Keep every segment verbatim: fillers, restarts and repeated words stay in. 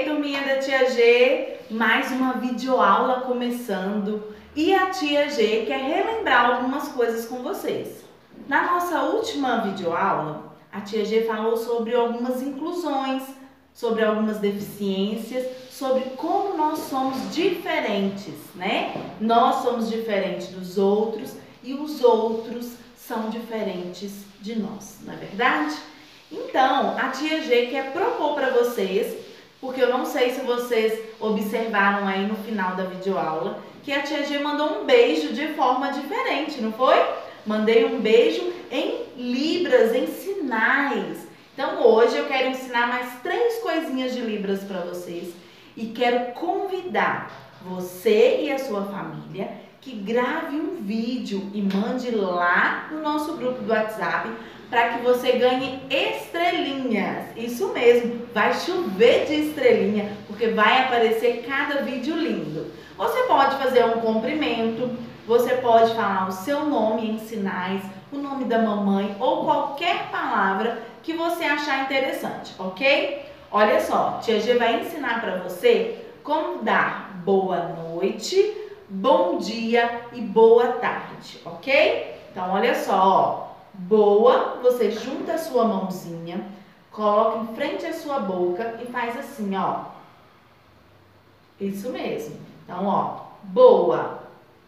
turminha da Tia G, mais uma videoaula começando e a Tia G quer relembrar algumas coisas com vocês. Na nossa última videoaula, a Tia G falou sobre algumas inclusões, sobre algumas deficiências, sobre como nós somos diferentes, né? Nós somos diferentes dos outros e os outros são diferentes de nós, não é verdade? Então, a Tia G quer propor para vocês, porque eu não sei se vocês observaram aí no final da videoaula, que a Tia G mandou um beijo de forma diferente, não foi? Mandei um beijo em libras, em sinais. Então, hoje eu quero ensinar mais três coisinhas de libras para vocês e quero convidar você e a sua família que grave um vídeo e mande lá no nosso grupo do WhatsApp para que você ganhe estrelinhas. Isso mesmo, vai chover de estrelinha, porque vai aparecer cada vídeo lindo. Você pode fazer um cumprimento, você pode falar o seu nome em sinais, o nome da mamãe ou qualquer palavra que você achar interessante, ok? Olha só, Tia G vai ensinar para você como dar boa noite, bom dia e boa tarde, ok? Então, olha só, ó. Boa, você junta a sua mãozinha, coloca em frente à sua boca e faz assim, ó. Isso mesmo. Então, ó, boa.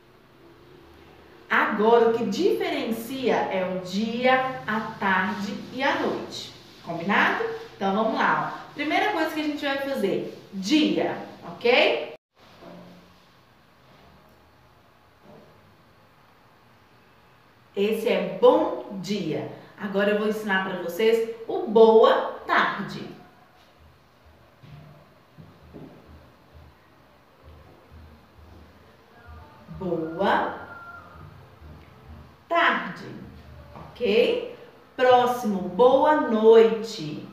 Agora, o que diferencia é o dia, a tarde e a noite. Combinado? Então, vamos lá, ó. Primeira coisa que a gente vai fazer, dia, ok? Esse é bom dia. Agora eu vou ensinar para vocês o boa tarde. Boa tarde, ok? Próximo, boa noite.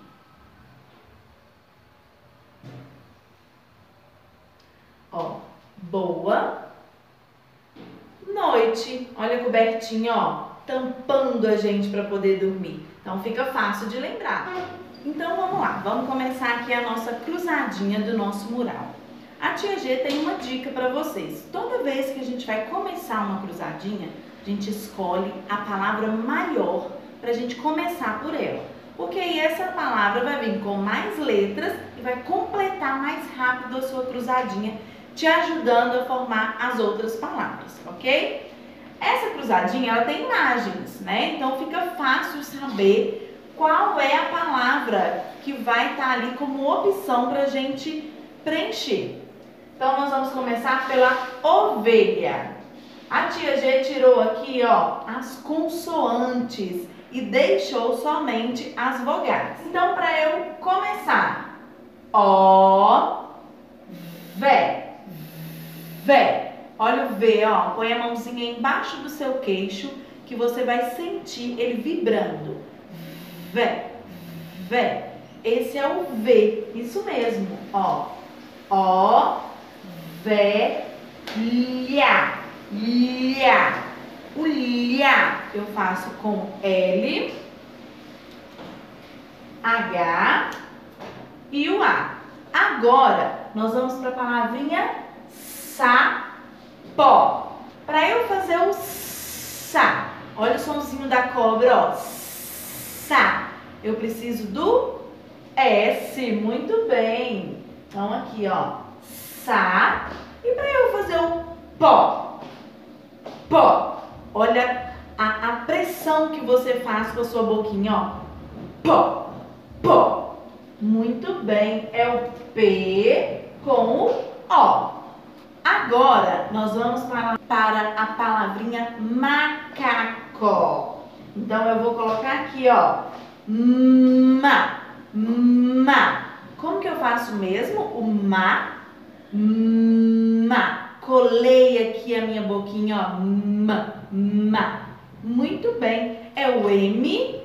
Ó, boa noite. Olha a cobertinha, ó, tampando a gente para poder dormir. Então fica fácil de lembrar. Então vamos lá, vamos começar aqui a nossa cruzadinha do nosso mural. A Tia G tem uma dica para vocês. Toda vez que a gente vai começar uma cruzadinha, a gente escolhe a palavra maior para a gente começar por ela. Porque aí essa palavra vai vir com mais letras e vai completar mais rápido a sua cruzadinha, te ajudando a formar as outras palavras, ok? Essa cruzadinha, ela tem imagens, né? Então fica fácil saber qual é a palavra que vai estar ali como opção para a gente preencher. Então nós vamos começar pela ovelha. A Tia G tirou aqui, ó, as consoantes e deixou somente as vogais. Então, para eu começar, ó, vé, vé. Olha o V, ó, põe a mãozinha embaixo do seu queixo que você vai sentir ele vibrando. Vé, vé. Esse é o V, isso mesmo, ó. Ó, vé, lhá, lhá. O lhá eu faço com L, H e o A. Agora, nós vamos para a palavrinha sapó. Para eu fazer o sa, olha o sonzinho da cobra, ó. Sa. Eu preciso do S. Muito bem. Então, aqui, ó. Sa. E para eu fazer o pó, pó. Olha a, a pressão que você faz com a sua boquinha, ó. Pó, pó. Muito bem. É o P com o O. Agora, nós vamos para, para a palavrinha macaco. Então, eu vou colocar aqui, ó. Ma, ma. Como que eu faço mesmo? O ma, ma. Colei aqui a minha boquinha, ó. Ma, ma. Muito bem. É o M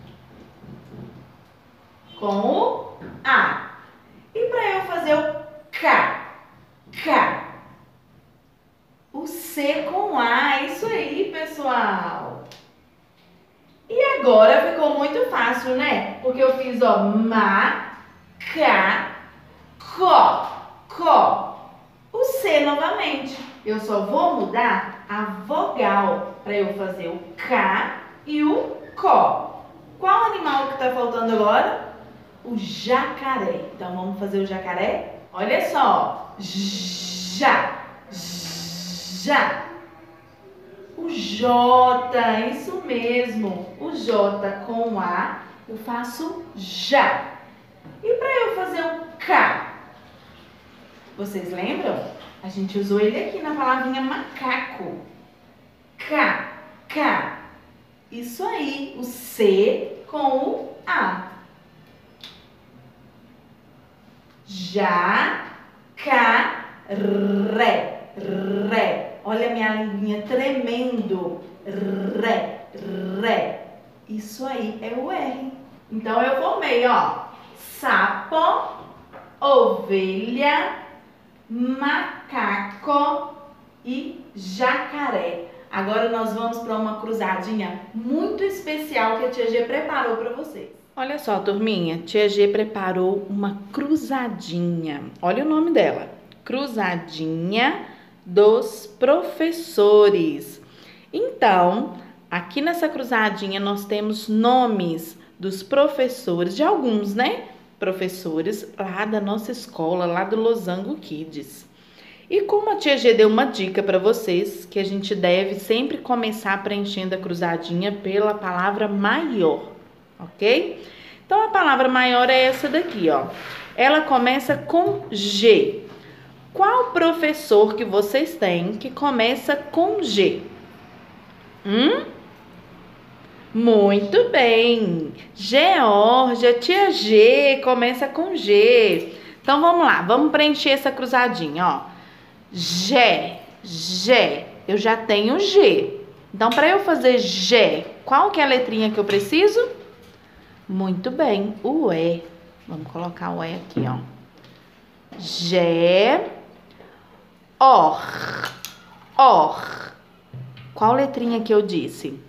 com o A. E para eu fazer o K, K. O C com A. Isso aí, pessoal. E agora ficou muito fácil, né? Porque eu fiz, ó, ma, ca, có, có. O C novamente. Eu só vou mudar a vogal para eu fazer o K e o có. Qual animal que está faltando agora? O jacaré. Então vamos fazer o jacaré? Olha só. Já, já. O J, isso mesmo. O J com A, eu faço já. E para eu fazer o K? Vocês lembram? A gente usou ele aqui na palavrinha macaco. K, K. Isso aí, o C com o A. Já, K, Ré, Ré. Olha a minha linguinha tremendo. Ré, Ré. Isso aí é o R. Então eu formei, ó. Sapo, ovelha, macaco e jacaré. Agora nós vamos para uma cruzadinha muito especial que a tia G preparou para vocês. Olha só, turminha, tia G preparou uma cruzadinha. Olha o nome dela. Cruzadinha dos professores. Então, aqui nessa cruzadinha nós temos nomes dos professores, de alguns, né? Professores lá da nossa escola, lá do Losango Kids. E como a tia G deu uma dica para vocês, que a gente deve sempre começar preenchendo a cruzadinha pela palavra maior, ok? Então, a palavra maior é essa daqui, ó. Ela começa com G. Qual professor que vocês têm que começa com G? Hum? Muito bem. Geórgia, tia G, começa com G. Então, vamos lá. Vamos preencher essa cruzadinha, ó. G, G. Eu já tenho G. Então, para eu fazer G, qual que é a letrinha que eu preciso? Muito bem, o E. Vamos colocar o E aqui, ó. G, OR, OR. Qual letrinha que eu disse?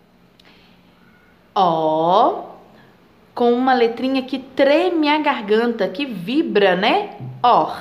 O, com uma letrinha que treme a garganta, que vibra, né? OR.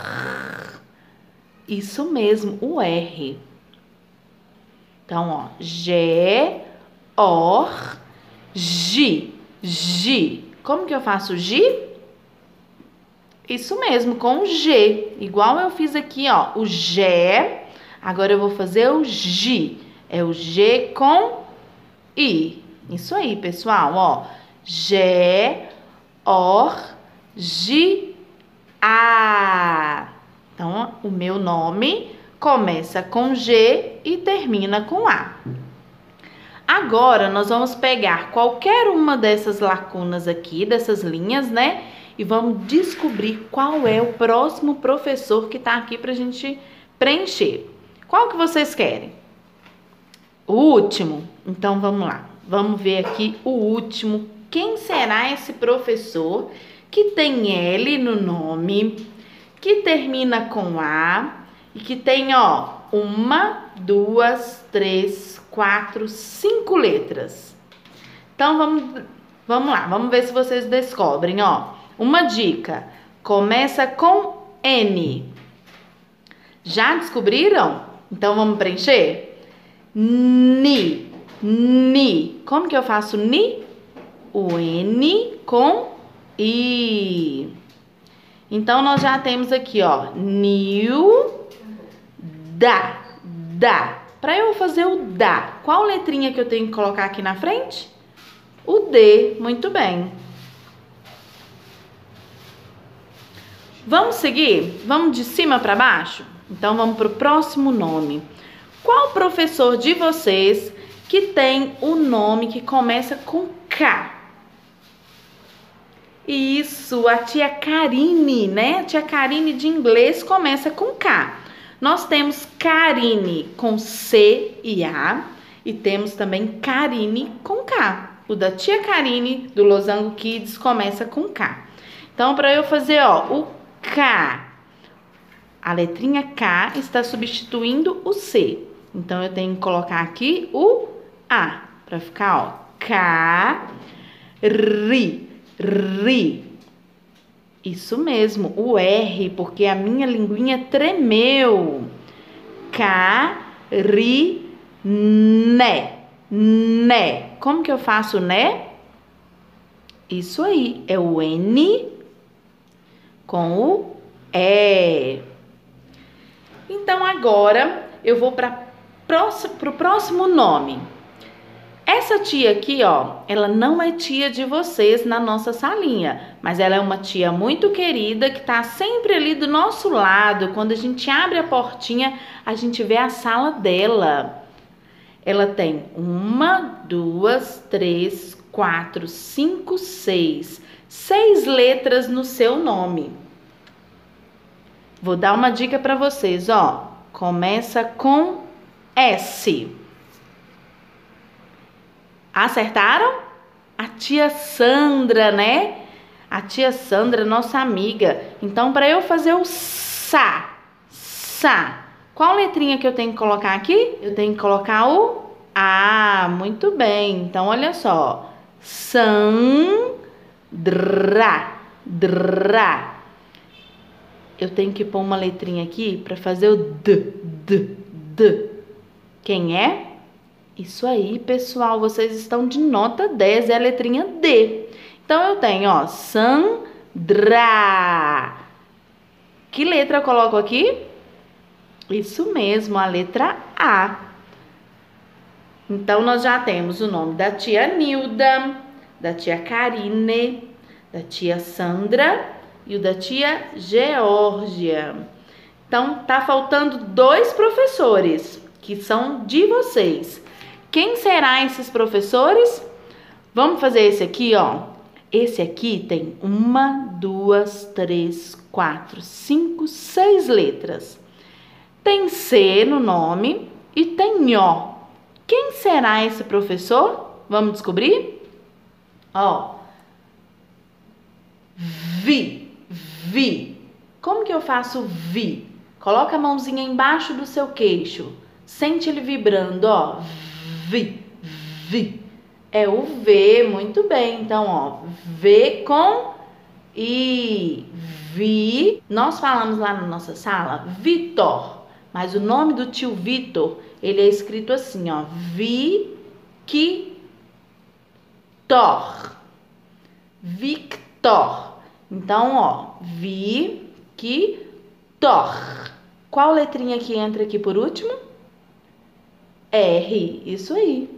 Isso mesmo, o R. Então, ó, G, OR, G, G. Como que eu faço G? Isso mesmo, com o G. Igual eu fiz aqui, ó, o G. Agora eu vou fazer o G. É o G com I. Isso aí, pessoal, ó. G, OR, G, A. Então, o meu nome começa com G e termina com A. Agora, nós vamos pegar qualquer uma dessas lacunas aqui, dessas linhas, né? E vamos descobrir qual é o próximo professor que tá aqui pra gente preencher. Qual que vocês querem? O último? Então, vamos lá. Vamos ver aqui o último. Quem será esse professor que tem L no nome, que termina com A e que tem, ó, uma, duas, três, quatro, cinco letras. Então, vamos, vamos lá. Vamos ver se vocês descobrem, ó. Uma dica. Começa com N. Já descobriram? Então, vamos preencher? Ni. Ni. Como que eu faço Ni? O N com I. Então, nós já temos aqui, ó, Nil, da, da. Para eu fazer o da, qual letrinha que eu tenho que colocar aqui na frente? O D, muito bem. Vamos seguir? Vamos de cima para baixo? Então, vamos para o próximo nome. Qual professor de vocês que tem o nome que começa com K? Isso, a tia Karine, né? A tia Karine de inglês começa com K. Nós temos Karine com C e A e temos também Karine com K. O da tia Karine do Losango Kids começa com K. Então, para eu fazer, ó, o K, a letrinha K está substituindo o C. Então, eu tenho que colocar aqui o A para ficar, ó, K, Ri. Ri. Isso mesmo, o R, porque a minha linguinha tremeu. Cariné. Né. Como que eu faço né? Isso aí, é o N com o E. Então, agora eu vou para o próximo nome. Essa tia aqui, ó, ela não é tia de vocês na nossa salinha, mas ela é uma tia muito querida que tá sempre ali do nosso lado. Quando a gente abre a portinha, a gente vê a sala dela. Ela tem uma, duas, três, quatro, cinco, seis. Seis letras no seu nome. Vou dar uma dica para vocês, ó. Começa com S. Acertaram? A tia Sandra, né? A tia Sandra, nossa amiga. Então, para eu fazer o sa, sa, qual letrinha que eu tenho que colocar aqui? Eu tenho que colocar o A. Muito bem. Então, olha só. Sandra, dra. Eu tenho que pôr uma letrinha aqui para fazer o D, D, D. Quem é? Isso aí, pessoal, vocês estão de nota dez, é a letrinha D. Então, eu tenho, ó, Sandra. Que letra eu coloco aqui? Isso mesmo, a letra A. Então, nós já temos o nome da tia Nilda, da tia Karine, da tia Sandra e o da tia Geórgia. Então, tá faltando dois professores, que são de vocês. Quem será esses professores? Vamos fazer esse aqui, ó. Esse aqui tem uma, duas, três, quatro, cinco, seis letras. Tem C no nome e tem O. Quem será esse professor? Vamos descobrir? Ó. Vi, vi. Como que eu faço vi? Coloca a mãozinha embaixo do seu queixo. Sente ele vibrando, ó. Vi, vi. É o V, muito bem. Então, ó, V com I. Vi. Nós falamos lá na nossa sala, Vitor. Mas o nome do tio Vitor, ele é escrito assim, ó. Vi, que, tor. Victor. Então, ó, vi, que, tor. Qual letrinha que entra aqui por último? R, isso aí.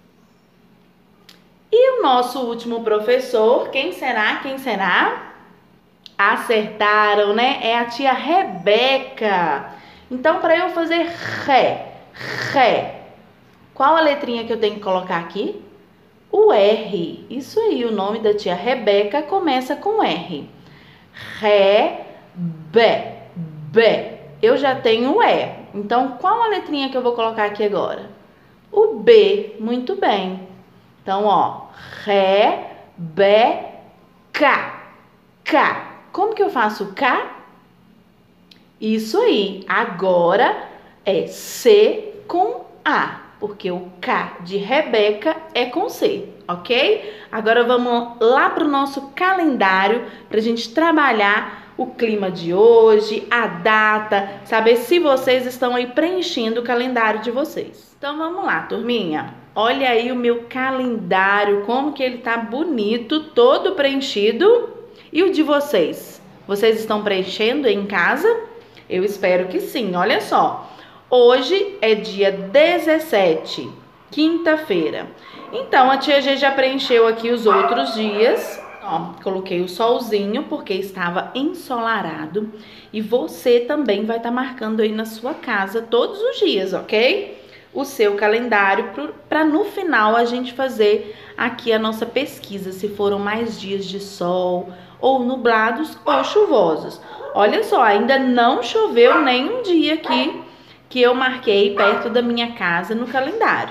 E o nosso último professor, quem será? Quem será? Acertaram, né? É a tia Rebeca. Então, para eu fazer ré, ré, qual a letrinha que eu tenho que colocar aqui? O R. Isso aí, o nome da tia Rebeca começa com R. Ré, bé, bé. Eu já tenho o E. Então, qual a letrinha que eu vou colocar aqui agora? O B. Muito bem. Então, ó, Ré, Bé, Cá. Cá. Como que eu faço Cá? Isso aí. Agora é C com A, porque o K de Rebeca é com C, ok? Agora vamos lá para o nosso calendário para a gente trabalhar o clima de hoje, a data, saber se vocês estão aí preenchendo o calendário de vocês. Então vamos lá, turminha. Olha aí o meu calendário, como que ele tá bonito, todo preenchido. E o de vocês? Vocês estão preenchendo em casa? Eu espero que sim, olha só. Hoje é dia dezessete, quinta-feira. Então, a tia G já preencheu aqui os outros dias. Ó, coloquei o solzinho porque estava ensolarado. E você também vai estar marcando aí na sua casa todos os dias, ok? O seu calendário para no final a gente fazer aqui a nossa pesquisa, se foram mais dias de sol, ou nublados, ou chuvosos. Olha só, ainda não choveu nenhum dia aqui que eu marquei perto da minha casa no calendário.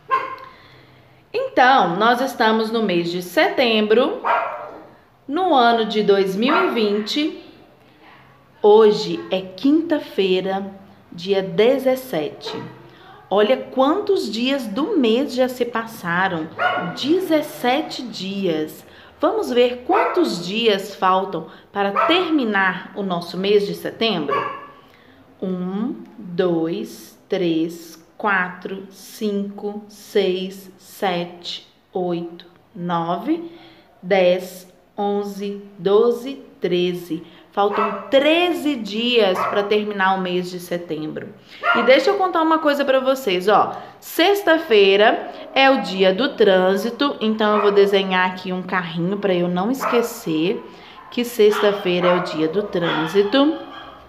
Então, nós estamos no mês de setembro, no ano de dois mil e vinte. Hoje é quinta-feira, dia dezessete. Olha quantos dias do mês já se passaram. dezessete dias. Vamos ver quantos dias faltam para terminar o nosso mês de setembro? Um, dois, três, quatro, cinco, seis, sete, oito, nove, dez, onze, doze, treze. Faltam treze dias para terminar o mês de setembro. E deixa eu contar uma coisa para vocês, ó. Sexta-feira é o dia do trânsito, então eu vou desenhar aqui um carrinho para eu não esquecer que sexta-feira é o dia do trânsito.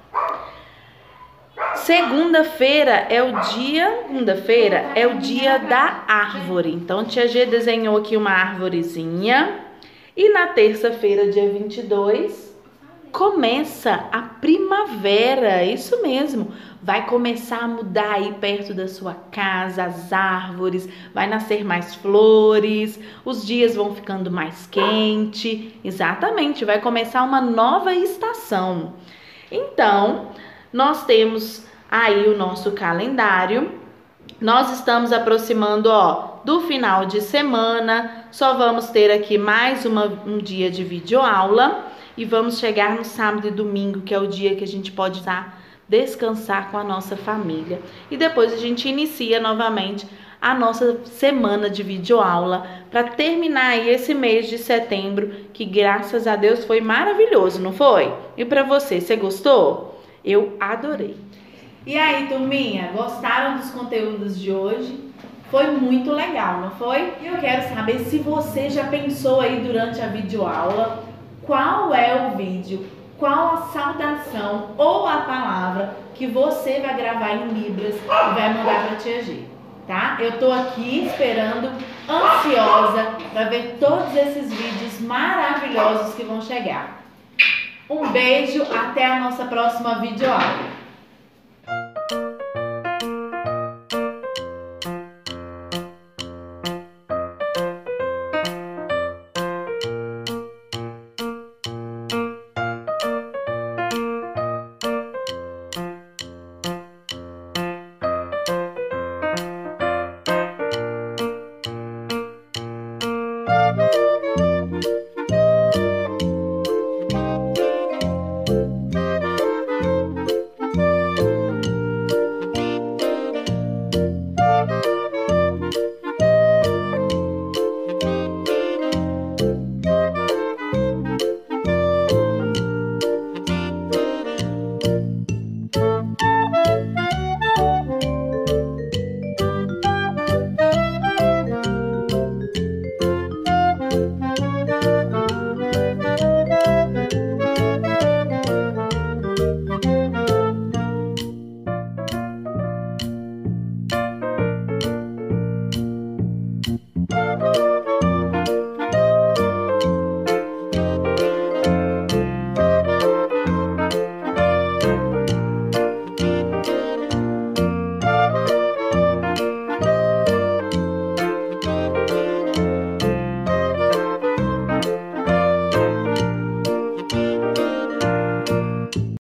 Segunda-feira é o dia, segunda-feira é o dia da árvore. Então, tia G desenhou aqui uma árvorezinha. E na terça-feira, dia vinte e dois, começa a primavera, isso mesmo. Vai começar a mudar aí perto da sua casa, as árvores, vai nascer mais flores, os dias vão ficando mais quentes. Exatamente, vai começar uma nova estação. Então, nós temos aí o nosso calendário. Nós estamos aproximando, ó, do final de semana. Só vamos ter aqui mais uma, um dia de videoaula. E vamos chegar no sábado e domingo, que é o dia que a gente pode estar, descansar com a nossa família. E depois a gente inicia novamente a nossa semana de videoaula para terminar aí esse mês de setembro, que graças a Deus foi maravilhoso, não foi? E para você, você gostou? Eu adorei. E aí, turminha, gostaram dos conteúdos de hoje? Foi muito legal, não foi? E eu quero saber se você já pensou aí durante a videoaula qual é o vídeo, qual a saudação ou a palavra que você vai gravar em Libras e vai mandar para a tia G, tá? Eu tô aqui esperando, ansiosa, para ver todos esses vídeos maravilhosos que vão chegar. Um beijo, até a nossa próxima videoaula.